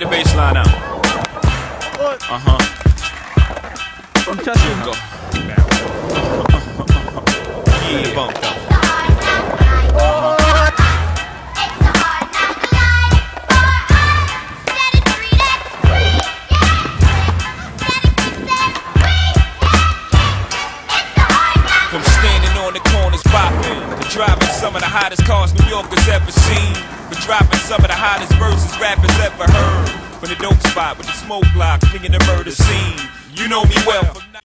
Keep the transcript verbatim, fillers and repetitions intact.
the bass line out. Uh-huh. Go. Yeah, bump though. From standing on the corners popping to driving some of the hottest cars New Yorkers ever seen, for dropping some of the hottest verses rappers ever heard, from the dope spot with the smoke block, cleaning the murder scene. You know me well.